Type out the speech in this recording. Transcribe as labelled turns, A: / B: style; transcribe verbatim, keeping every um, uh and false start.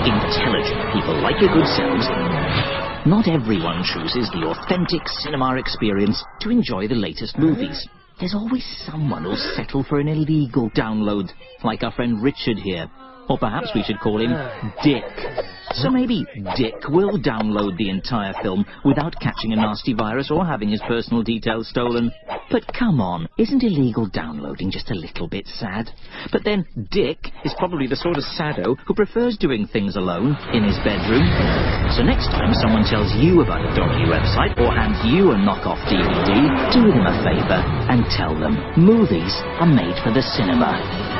A: intelligent people like your good selves, not everyone chooses the authentic cinema experience to enjoy the latest movies. There's always someone who'll settle for an illegal download, like our friend Richard here. Or perhaps we should call him Dick. So maybe Dick will download the entire film without catching a nasty virus or having his personal details stolen. But come on, isn't illegal downloading just a little bit sad? But then Dick is probably the sort of saddo who prefers doing things alone in his bedroom. So next time someone tells you about a dodgy website or hands you a knockoff D V D, do them a favour and tell them movies are made for the cinema.